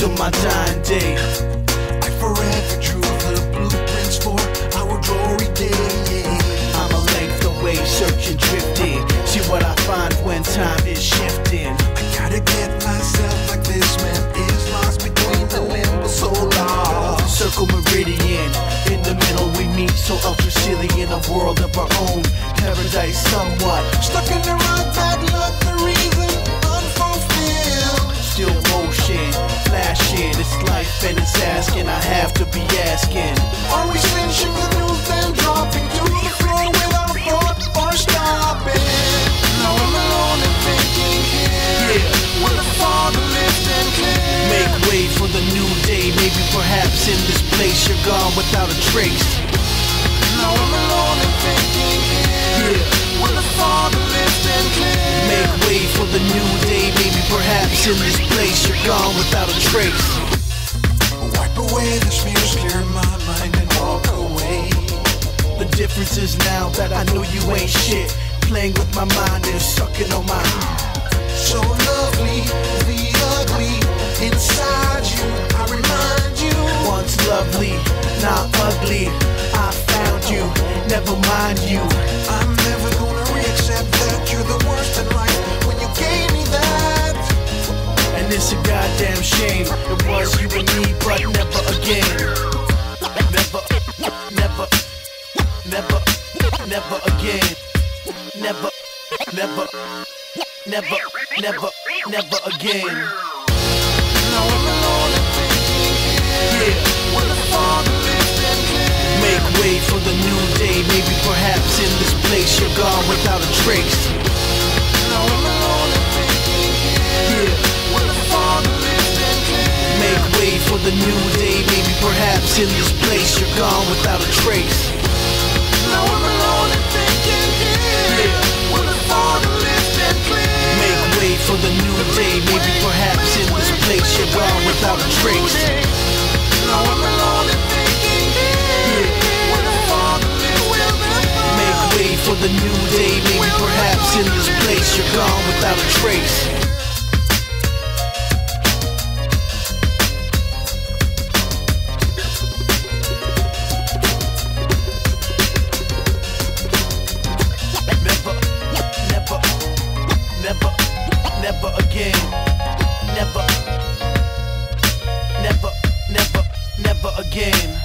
till my dying day. I forever drew the blueprints for our glory day. I'm a length away, searching, drifting. See what I find when time is shifting. I gotta get myself like this man is lost between the limbo so long. Circle meridian, in the middle we meet, so ultra-silly in a world of our own. Paradise somewhat, Stuck in the rut, bad luck, the reason unfulfilled. still motion, flashing. It's life and it's asking, I have to be asking. Are we cinching the news then dropping to the floor without a thought or stopping? Now I'm alone and thinking here, where the Father lives and cares. Make way for the new day, maybe perhaps in this place you're gone without a trace. Now I'm alone and thinking here, where the Father lives and cares. Make way for the new day, maybe perhaps in this place you're gone without a trace. Wipe away the smears, clear my mind and walk away. The difference is now that I know you ain't shit. Playing with my mind and sucking on my So lovely, the ugly inside you, I remind you. once lovely, now ugly. I found you, never mind you. I'm never gonna re-accept that you're the worst in life when you gave me that. And it's a goddamn shame. It was you and me, but never again. Never, never, never, never again. Never, never, never, never, never again. Now I'm alone and thinking here, where the Father lives and cares. Make way for the new day, maybe perhaps in this place you're gone without a trace. Now I'm alone and thinking here, where the Father lives and cares. Make way for the new day, maybe perhaps in this place you're gone without a trace. Now I'm alone and thinking here, where the Father lives and cares. Make way for the new day, maybe perhaps in this place you're gone without a trace. Now I'm alone and thinking here, where the Father lives and cares. Make way for the new day, maybe perhaps in this place you're gone without a trace. Never, never, never again. Never, never, never, never again.